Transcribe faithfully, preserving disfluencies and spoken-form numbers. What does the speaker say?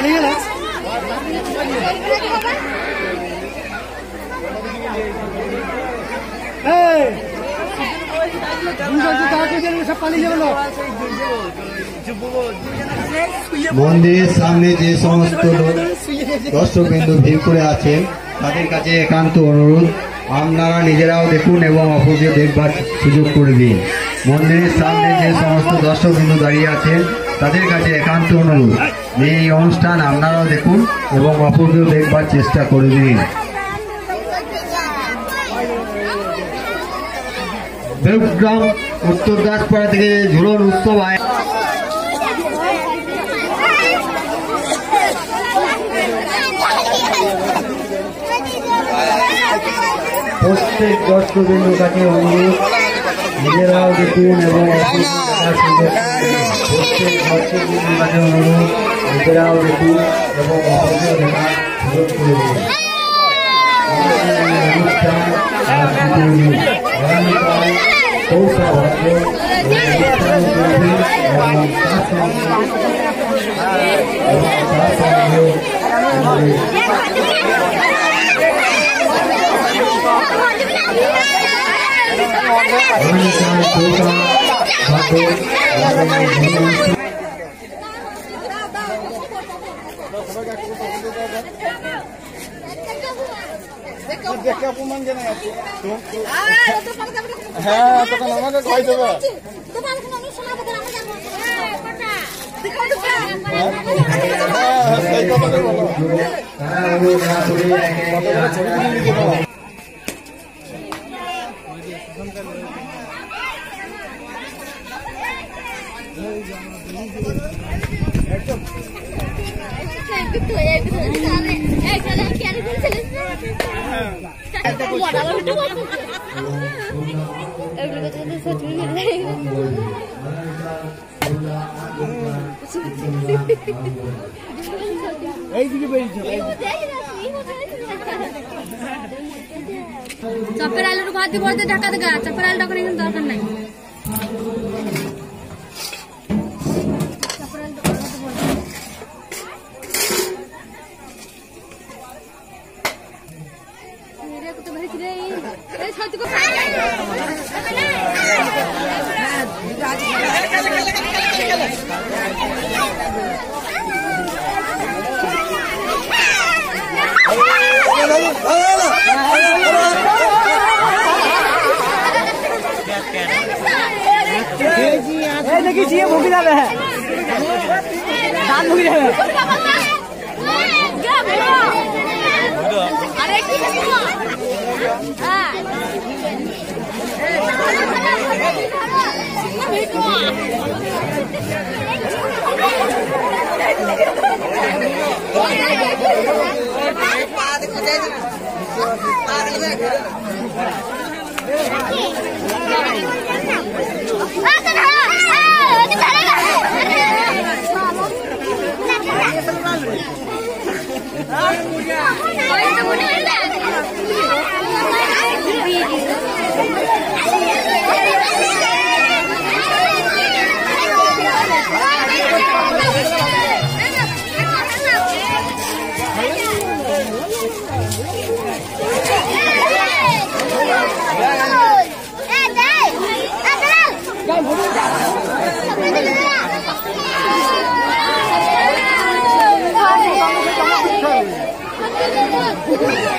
পালিয়ে গেল সব পালিয়ে গেল। মন্দিরের সামনে যে সমস্ত দর্শকবৃন্দু ভিড় করে আছেন তাদের কাছে একান্ত অনুরোধ, আপনারা নিজেরাও দেখুন এবং অপরকে দেখবার সুযোগ করে দিন। মন্দিরের সামনে যে সমস্ত দর্শকবৃন্দু দাঁড়িয়ে আছেন তাদের কাছে একান্ত অনুরোধ, এই অনুষ্ঠান আপনারাও দেখুন এবং অপরকেও দেখবার চেষ্টা করে দিন। দেবগ্রাম উত্তর দাসপাড়া থেকে ঝুলন উৎসব আয় প্রত্যেক দর্শকবৃন্দুর কাছে অনুরোধ, নিজেরাও দেখুন এবং প্রত্যেক দর্শকবৃন্দুর কাছে অনুরোধ, নিজেরাও দেখুন এবং অপরকেও দেখার সুযোগ করে দিন। অনুষ্ঠান আগামীকাল চৌঠা ভাদ্র অনুষ্ঠান চলবে এবং তার সঙ্গে এবং তার সঙ্গে আগামীকাল চৌঠা ভাদ্র দেখে অপমান জানাই আছে। হ্যাঁ তখন আমাকে কই দেবে সেই কথাটা বলো। চাপের আলুর ভাত দিয়ে বলতে ঢাকা দেখা চাপের আলুটা করে কিন্তু দরকার নাই। देखिए चाहिए भूखी जाते हैं दान भूखी जाते हैं Thank you.